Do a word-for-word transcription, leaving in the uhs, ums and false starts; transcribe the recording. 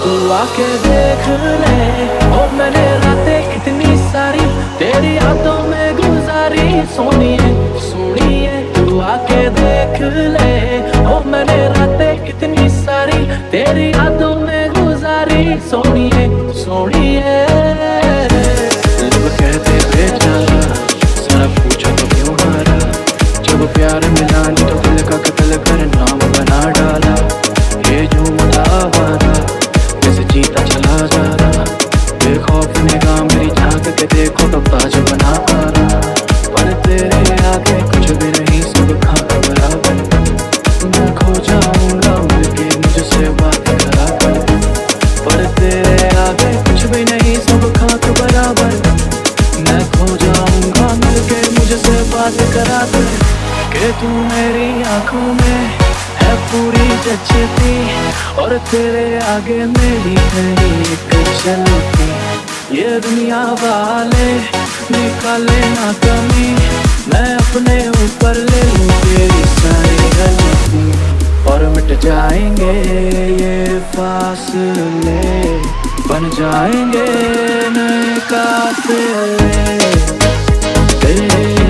तू आके देख ले, ओ मैंने रातें कितनी सारी तेरी यादों में गुजारी। सोनिए सोनिए तू आके देख ले, ओ मैंने रातें कितनी सारी तेरी यादों में गुजारी। सोनिए सोनिए लब कहते बेचारा, सारा पूछो तो क्यों हारा। जब प्यार मिला नहीं तो दिल का कत्ल कर नाम बना डाला। ये जो मुझा वादा जैसे जीता चला जा रहा, बेखौफ निगाह मेरी झांक के देखो तो ताज बना आ रहा। पर तेरे आगे कुछ भी नहीं, सब खाक बराबर। मैं खो जाऊंगा मिलके मुझसे बात करा कर, पर तेरे आगे कुछ भी नहीं, सब खाक बराबर। मैं खो जाऊंगा मिलके मुझसे बात करा कर, कि तू मेरी आंखों में है पूरी जचती, और तेरे आगे मेरी है एक चलती। ये दुनिया वाले निकाले ना कमी, मैं अपने ऊपर ले लूं तेरी सारी गलती। और मिट जाएंगे ये फासले, बन जाएंगे नए काफिले तेरे